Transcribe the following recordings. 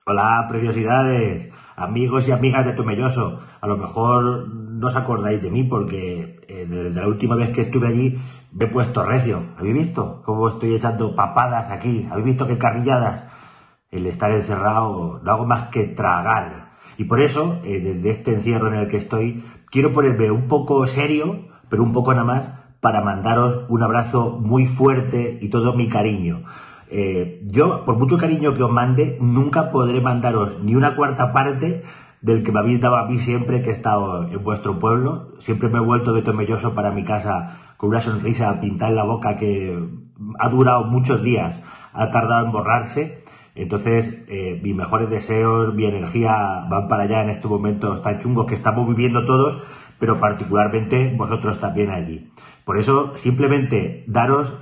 Hola, preciosidades, amigos y amigas de Tomelloso. A lo mejor no os acordáis de mí porque desde la última vez que estuve allí me he puesto recio. ¿Habéis visto cómo estoy echando papadas aquí? ¿Habéis visto qué carrilladas? El estar encerrado no hago más que tragar. Y por eso, desde este encierro en el que estoy, quiero ponerme un poco serio, pero un poco nada más, para mandaros un abrazo muy fuerte y todo mi cariño. Yo, por mucho cariño que os mande, nunca podré mandaros ni una cuarta parte del que me habéis dado a mí siempre que he estado en vuestro pueblo. Siempre me he vuelto de Tomelloso para mi casa con una sonrisa pintada en la boca que ha durado muchos días, ha tardado en borrarse. Entonces, mis mejores deseos, mi energía van para allá en estos momentos tan chungos que estamos viviendo todos, pero particularmente vosotros también allí. Por eso, simplemente daros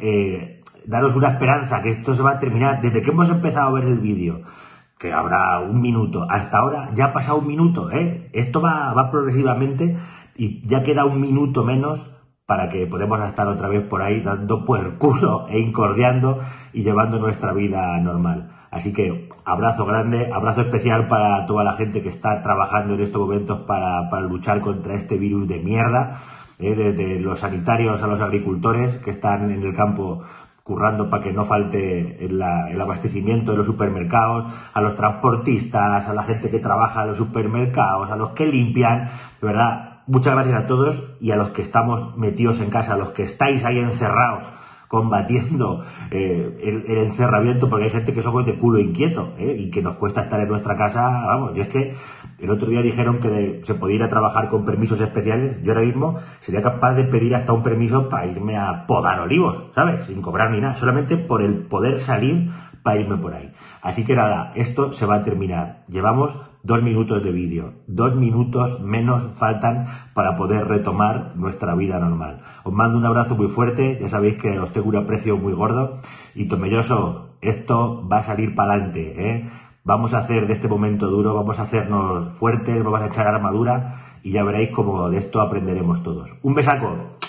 una esperanza, que esto se va a terminar. Desde que hemos empezado a ver el vídeo, que habrá un minuto, hasta ahora ya ha pasado un minuto, ¿eh? Esto va progresivamente y ya queda un minuto menos para que podamos estar otra vez por ahí dando puerculo e incordiando y llevando nuestra vida normal. Así que abrazo grande, abrazo especial para toda la gente que está trabajando en estos momentos para luchar contra este virus de mierda, desde los sanitarios a los agricultores que están en el campo currando para que no falte el abastecimiento de los supermercados, a los transportistas, a la gente que trabaja en los supermercados, a los que limpian, de verdad, muchas gracias a todos y a los que estamos metidos en casa, a los que estáis ahí encerrados, combatiendo el encerramiento, porque hay gente que somos de culo inquieto y que nos cuesta estar en nuestra casa. Vamos, yo es que el otro día dijeron que se podía ir a trabajar con permisos especiales. Yo ahora mismo sería capaz de pedir hasta un permiso para irme a podar olivos, ¿sabes? Sin cobrar ni nada, solamente por el poder salir para irme por ahí. Así que nada, esto se va a terminar. Llevamos 2 minutos de vídeo, 2 minutos menos faltan para poder retomar nuestra vida normal. Os mando un abrazo muy fuerte, ya sabéis que os tengo un aprecio muy gordo y Tomelloso, esto va a salir para adelante, ¿eh? Vamos a hacer de este momento duro, vamos a hacernos fuertes, vamos a echar armadura y ya veréis cómo de esto aprenderemos todos. Un besaco.